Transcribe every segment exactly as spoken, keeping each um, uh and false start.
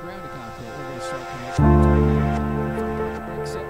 ground cockpit. We're going to start connecting. Break set.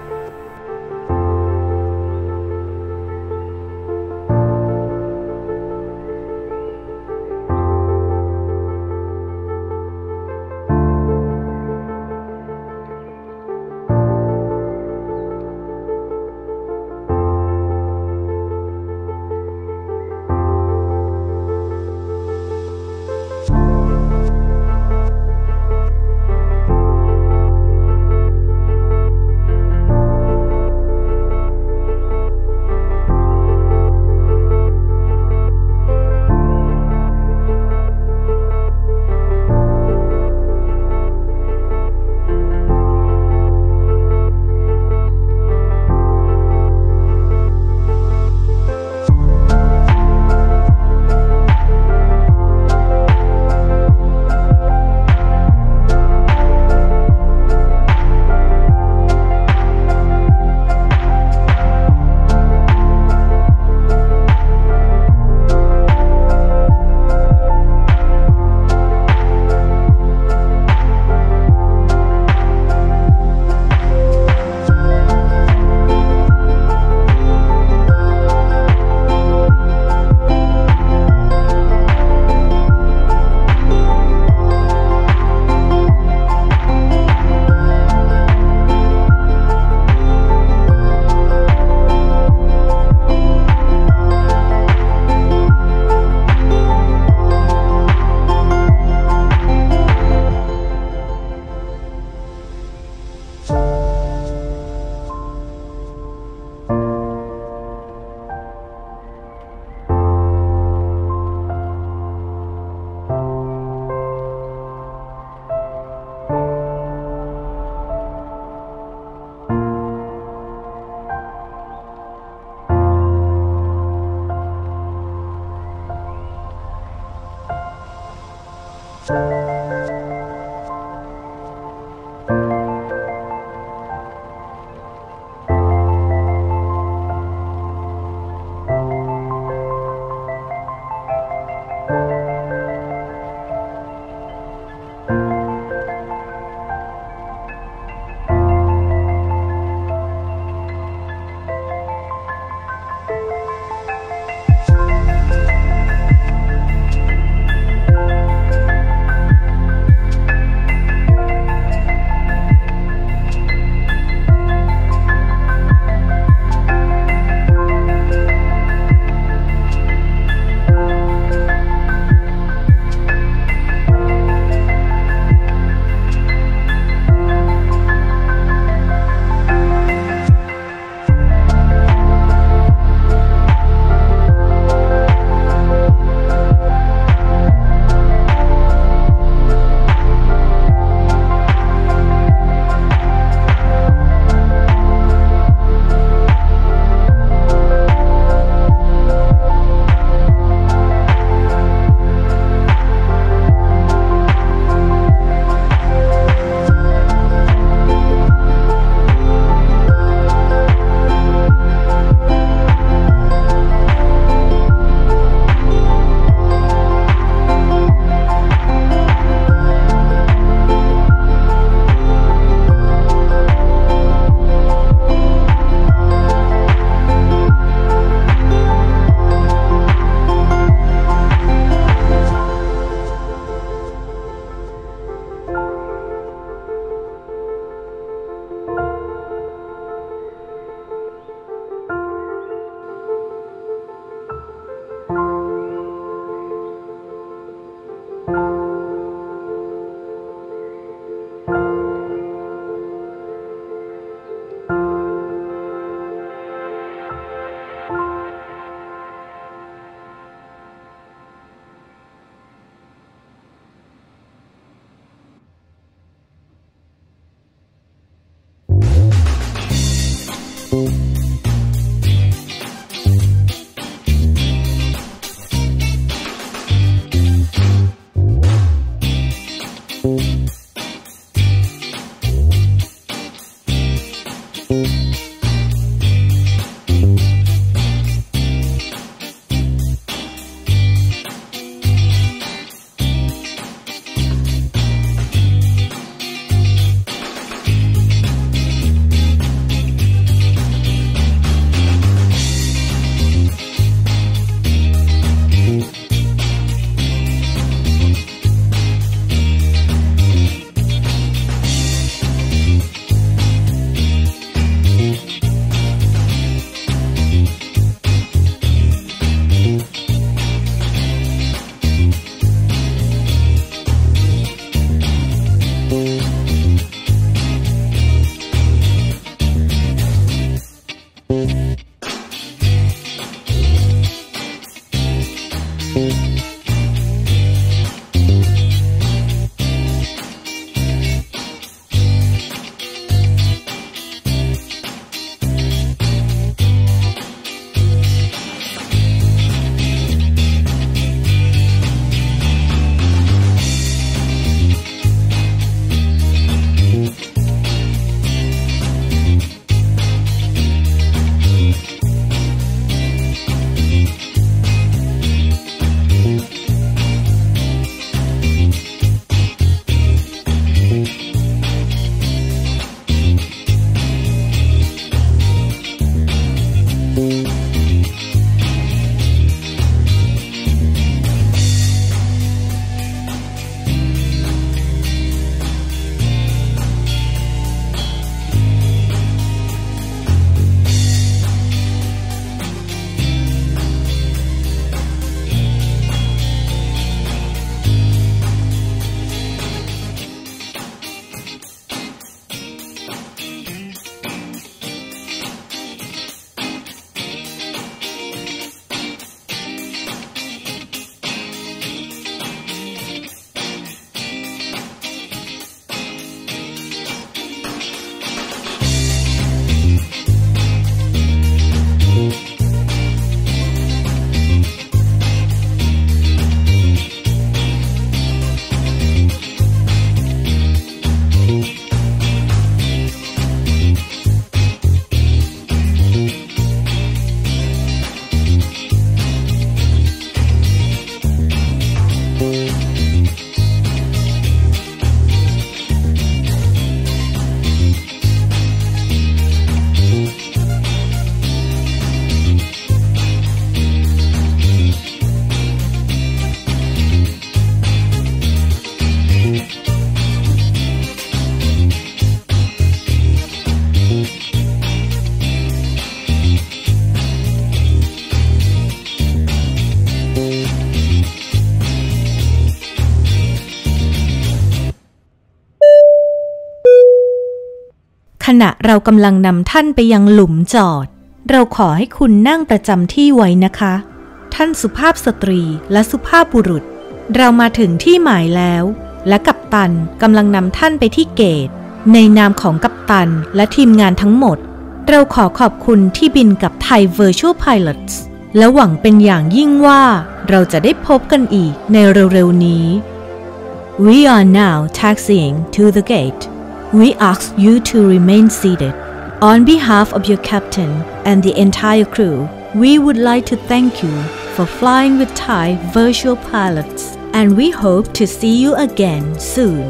ขณะเรากำลังนำท่านไปยังหลุมจอดเราขอให้คุณนั่งประจำที่ไว้นะคะท่านสุภาพสตรีและสุภาพบุรุษเรามาถึงที่หมายแล้วและกัปตันกำลังนำท่านไปที่เกตในนามของกัปตันและทีมงานทั้งหมดเราขอขอบคุณที่บินกับ Thai Virtual Pilots และหวังเป็นอย่างยิ่งว่าเราจะได้พบกันอีกในเร็วๆนี้ We are now taxiing to the gate. We ask you to remain seated. On behalf of your captain and the entire crew, we would like to thank you for flying with Thai Virtual Pilots, and we hope to see you again soon.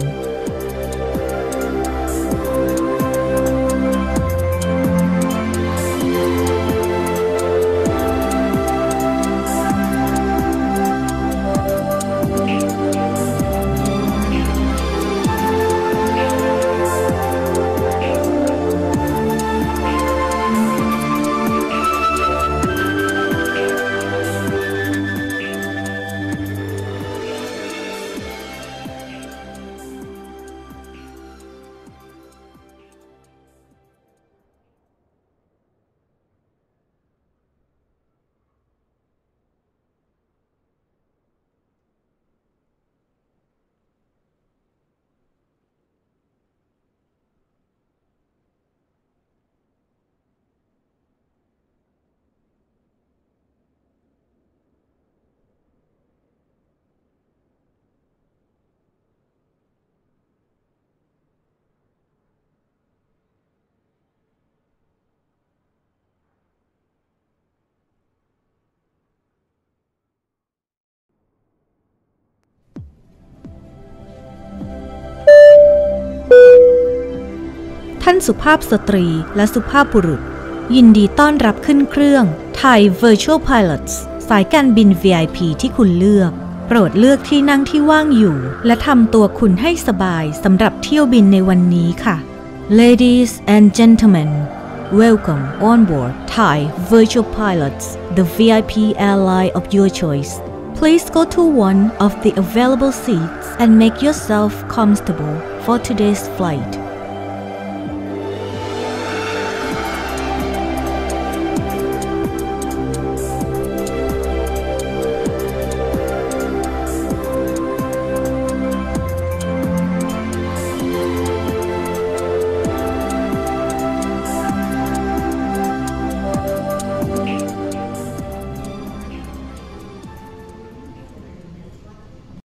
ท่านสุภาพสตรีและสุภาพบุรุษยินดีต้อนรับขึ้นเครื่อง Thai Virtual Pilots สายการบิน วี ไอ พี ที่คุณเลือกโปรดเลือกที่นั่งที่ว่างอยู่และทำตัวคุณให้สบายสำหรับเที่ยวบินในวันนี้ค่ะ Ladies and gentlemen, welcome on board Thai Virtual Pilots, the วี ไอ พี airline of your choice. Please go to one of the available seats and make yourself comfortable for today's flight.